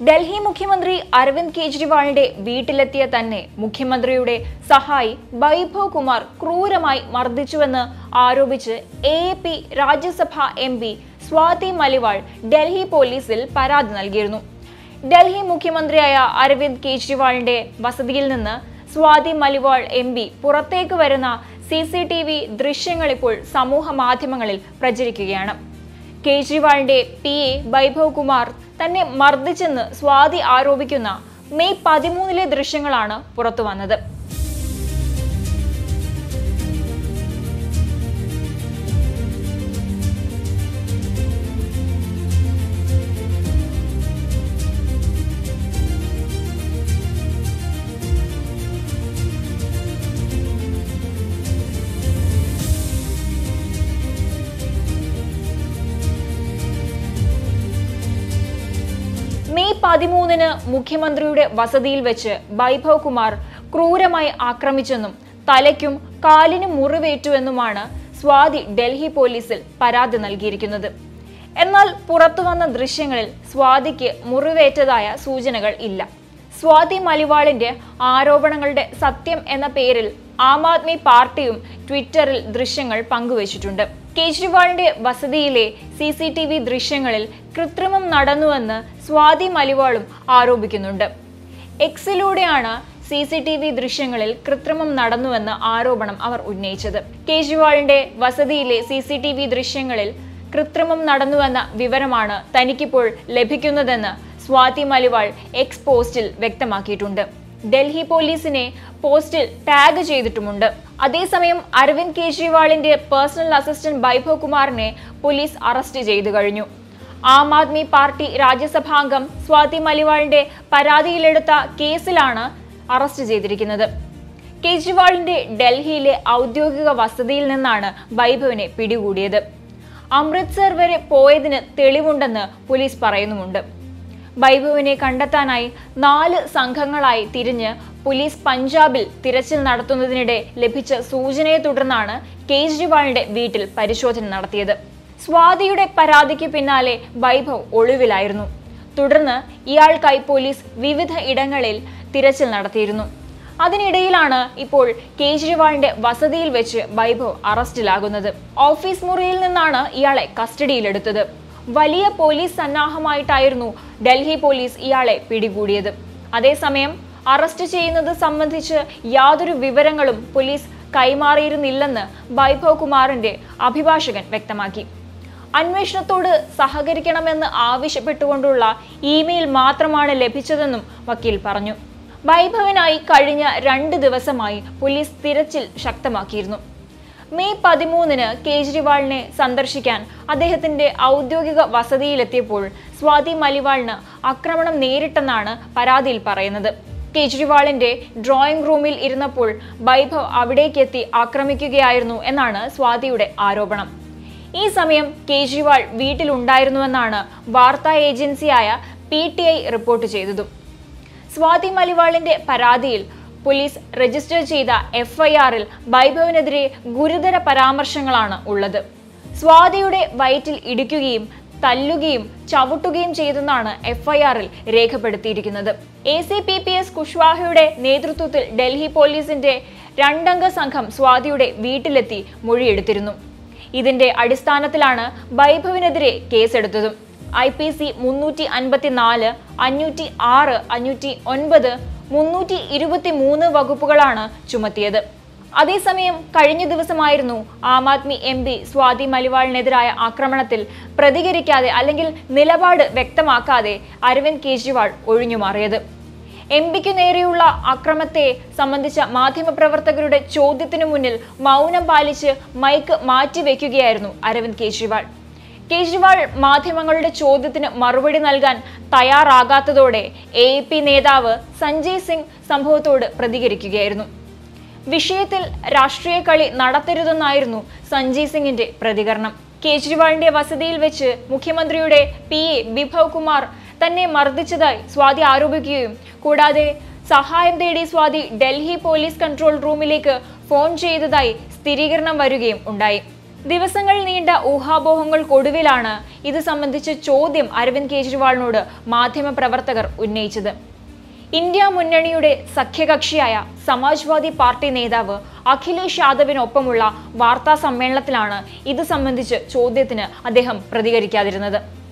ഡൽഹി മുഖ്യമന്ത്രി അരവിന്ദ് കെജ്രിവാളിന്റെ വീട്ടിലെത്തിയ തന്നെ മുഖ്യമന്ത്രിയുടെ സഹായി വൈഭവ് കുമാർ ക്രൂരമായി മർദ്ദിച്ചുവെന്ന് ആരോപിച്ച് AAP രാജ്യസഭാ MP സ്വാതി മലിവാൾ ഡൽഹി പോലീസിൽ പരാതി നൽകിയിരുന്നു. ഡൽഹി മുഖ്യമന്ത്രിയായ അരവിന്ദ് കെജ്രിവാളിന്റെ വസതിയിൽ നിന്ന് സ്വാതി മലിവാൾ MP പുറത്തേക്ക് വരുന്ന CCTV ദൃശ്യങ്ങൾ ഇപ്പോൾ സമൂഹ മാധ്യമങ്ങളിൽ പ്രചരിക്കുകയാണ്. കേജ്രിവാളിന്റെ PA വൈഭവ് കുമാർ തന്നെ മർദ്ദിച്ചെന്ന് സ്വാതി ആരോപിക്കുന്ന മെയ് 13 ദൃശ്യങ്ങളാണ് പുറത്തുവന്നത്. മെയ് 13 മുഖ്യമന്ത്രിയുടെ വസതിയിൽ വെച്ച് വൈഭവ് കുമാർ ക്രൂരമായി ആക്രമിച്ചെന്നും തലയ്ക്കും കാലിനും മുറിവേറ്റുവെന്നുമാണ് സ്വാതി ഡൽഹി പോലീസിൽ പരാതി നൽകിയിരിക്കുന്നത്. എന്നാൽ പുറത്തുവന്ന ദൃശ്യങ്ങളിൽ സ്വാതിക്ക് മുറിവേറ്റതായ സൂചനകൾ ഇല്ല. സ്വാതി മലിവാളിന്റെ ആരോപണങ്ങളുടെ സത്യം എന്ന പേരിൽ ആം ആദ്മി പാർട്ടിയും ട്വിറ്ററിൽ ദൃശ്യങ്ങൾ പങ്കുവച്ചിട്ടുണ്ട്. കേജ്രിവാളിന്റെ വസതിയിലെ CCTV ദൃശ്യങ്ങളിൽ കൃത്രിമം നടന്നുവെന്ന് സ്വാതി മലിവാളും ആരോപിക്കുന്നുണ്ട്. എക്സിലൂടെയാണ് CCTV ദൃശ്യങ്ങളിൽ കൃത്രിമം നടന്നുവെന്ന് ആരോപണം അവർ ഉന്നയിച്ചത്. കേജ്രിവാളിന്റെ വസതിയിലെ CCTV ദൃശ്യങ്ങളിൽ കൃത്രിമം നടന്നുവെന്ന വിവരമാണ് തനിക്കിപ്പോൾ ലഭിക്കുന്നതെന്ന് സ്വാതി മലിവാൾ എക്സ് പോസ്റ്റിൽ വ്യക്തമാക്കിയിട്ടുണ്ട്. ഡൽഹി പോലീസിനെ പോസ്റ്റിൽ ടാഗ് ചെയ്തിട്ടുമുണ്ട്. അതേസമയം അരവിന്ദ് കെജ്രിവാളിന്റെ പേഴ്സണൽ അസിസ്റ്റന്റ് വൈഭവ് കുമാറിനെ പോലീസ് അറസ്റ്റ് ചെയ്തു കഴിഞ്ഞു. ആം ആദ്മി പാർട്ടി രാജ്യസഭാംഗം സ്വാതി മലിവാളിന്റെ പരാതിയിലെടുത്ത കേസിലാണ് അറസ്റ്റ് ചെയ്തിരിക്കുന്നത്. കേജ്രിവാളിന്റെ ഡൽഹിയിലെ ഔദ്യോഗിക വസതിയിൽ നിന്നാണ് വൈഭവിനെ പിടികൂടിയത്. അമൃത്സർ വരെ പോയതിന് തെളിവുണ്ടെന്ന് പോലീസ് പറയുന്നുമുണ്ട്. വൈഭവിനെ കണ്ടെത്താനായി 4 സംഘങ്ങളായി തിരിഞ്ഞ് പോലീസ് പഞ്ചാബിൽ തിരച്ചിൽ നടത്തുന്നതിനിടെ ലഭിച്ച സൂചനയെ തുടർന്നാണ് കേജ്രിവാളിന്റെ വീട്ടിൽ പരിശോധന നടത്തിയത്. സ്വാതിയുടെ പരാതിക്ക് പിന്നാലെ വൈഭവ് ഒളിവിലായിരുന്നു. തുടർന്ന് ഇയാൾക്കായി പോലീസ് വിവിധ ഇടങ്ങളിൽ തിരച്ചിൽ നടത്തിയിരുന്നു. അതിനിടയിലാണ് ഇപ്പോൾ കേജ്രിവാളിന്റെ വസതിയിൽ വെച്ച് വൈഭവ് അറസ്റ്റിലാകുന്നത്. ഓഫീസ് മുറിയിൽ നിന്നാണ് ഇയാളെ കസ്റ്റഡിയിലെടുത്തത്. വലിയ പോലീസ് സന്നാഹമായിട്ടായിരുന്നു ഡൽഹി പോലീസ് ഇയാളെ പിടികൂടിയത്. അതേസമയം അറസ്റ്റ് ചെയ്യുന്നത് സംബന്ധിച്ച് യാതൊരു വിവരങ്ങളും പോലീസ് കൈമാറിയിരുന്നില്ലെന്ന് വൈഭവ് കുമാറിന്റെ അഭിഭാഷകൻ വ്യക്തമാക്കി. അന്വേഷണത്തോട് സഹകരിക്കണമെന്ന് ആവശ്യപ്പെട്ടുകൊണ്ടുള്ള ഇമെയിൽ മാത്രമാണ് ലഭിച്ചതെന്നും വക്കീൽ പറഞ്ഞു. വൈഭവിനായി കഴിഞ്ഞ 2 ദിവസമായി പോലീസ് തിരച്ചിൽ ശക്തമാക്കിയിരുന്നു. മെയ് 13 കേജ്രിവാളിനെ സന്ദർശിക്കാൻ അദ്ദേഹത്തിന്റെ ഔദ്യോഗിക വസതിയിലെത്തിയപ്പോൾ സ്വാതി മലിവാളിന് ആക്രമണം നേരിട്ടെന്നാണ് പരാതിയിൽ പറയുന്നത്. കേജ്രിവാളിന്റെ ഡ്രോയിങ് റൂമിൽ ഇരുന്നപ്പോൾ വൈഭവ് അവിടേക്കെത്തി ആക്രമിക്കുകയായിരുന്നു എന്നാണ് സ്വാതിയുടെ ആരോപണം. ഈ സമയം കേജ്രിവാൾ വീട്ടിലുണ്ടായിരുന്നുവെന്നാണ് വാർത്താ ഏജൻസിയായ PTI റിപ്പോർട്ട് ചെയ്തതും. സ്വാതി മലിവാളിന്റെ പരാതിയിൽ പോലീസ് രജിസ്റ്റർ ചെയ്ത FIR-ൽ വൈഭവിനെതിരെ ഗുരുതര പരാമർശങ്ങളാണ് ഉള്ളത്. സ്വാതിയുടെ വയറ്റിൽ ഇടിക്കുകയും തല്ലുകയും ചവിട്ടുകയും ചെയ്തെന്നാണ് FIR-ൽ രേഖപ്പെടുത്തിയിരിക്കുന്നത്. ACPPS കുശ്വാഹയുടെ നേതൃത്വത്തിൽ ഡൽഹി പോലീസിന്റെ 2 അംഗ സംഘം സ്വാതിയുടെ വീട്ടിലെത്തി മൊഴിയെടുത്തിരുന്നു. ഇതിന്റെ അടിസ്ഥാനത്തിലാണ് വൈഭവിനെതിരെ കേസെടുത്തതും. IPC 354, 506, 509, 323 വകുപ്പുകളാണ് ചുമത്തിയത്. അതേസമയം കഴിഞ്ഞ ദിവസമായിരുന്നു ആം ആദ്മി MP സ്വാതി മലിവാളിനെതിരായ ആക്രമണത്തിൽ പ്രതികരിക്കാതെ അല്ലെങ്കിൽ നിലപാട് വ്യക്തമാക്കാതെ അരവിന്ദ് കെജ്രിവാൾ ഒഴിഞ്ഞുമാറിയത്. MPക്ക് നേരെയുള്ള അക്രമത്തെ സംബന്ധിച്ച മാധ്യമപ്രവർത്തകരുടെ ചോദ്യത്തിനു മുന്നിൽ മൗനം പാലിച്ച് മൈക്ക് മാറ്റിവെക്കുകയായിരുന്നു അരവിന്ദ് കെജ്രിവാൾ. കേജ്രിവാൾ മാധ്യമങ്ങളുടെ ചോദ്യത്തിന് മറുപടി നൽകാൻ തയ്യാറാകാത്തതോടെ AAP നേതാവ് സഞ്ജയ് സിംഗ് സംഭവത്തോട് പ്രതികരിക്കുകയായിരുന്നു. വിഷയത്തിൽ രാഷ്ട്രീയ കളി നടത്തരുതെന്നായിരുന്നു സഞ്ജയ് സിംഗിന്റെ പ്രതികരണം. കേജ്രിവാളിന്റെ വസതിയിൽ വെച്ച് മുഖ്യമന്ത്രിയുടെ PA വൈഭവ് കുമാർ തന്നെ മർദ്ദിച്ചതായി സ്വാതി ആരോപിക്കുകയും കൂടാതെ സഹായം തേടി സ്വാതി ഡൽഹി പോലീസ് കൺട്രോൾ റൂമിലേക്ക് ഫോൺ ചെയ്തതായി സ്ഥിരീകരണം വരികയും ഉണ്ടായി. ദിവസങ്ങൾ നീണ്ട ഊഹാപോഹങ്ങൾക്കൊടുവിലാണ് ഇത് സംബന്ധിച്ച ചോദ്യം അരവിന്ദ് കെജ്രിവാളിനോട് മാധ്യമപ്രവർത്തകർ ഉന്നയിച്ചത്. ഇന്ത്യ മുന്നണിയുടെ സഖ്യകക്ഷിയായ സമാജ്വാദി പാർട്ടി നേതാവ് അഖിലേഷ് യാദവിനൊപ്പമുള്ള വാർത്താ സമ്മേളനത്തിലാണ് ഇത് സംബന്ധിച്ച് ചോദ്യത്തിന് അദ്ദേഹം പ്രതികരിക്കാതിരുന്നത്.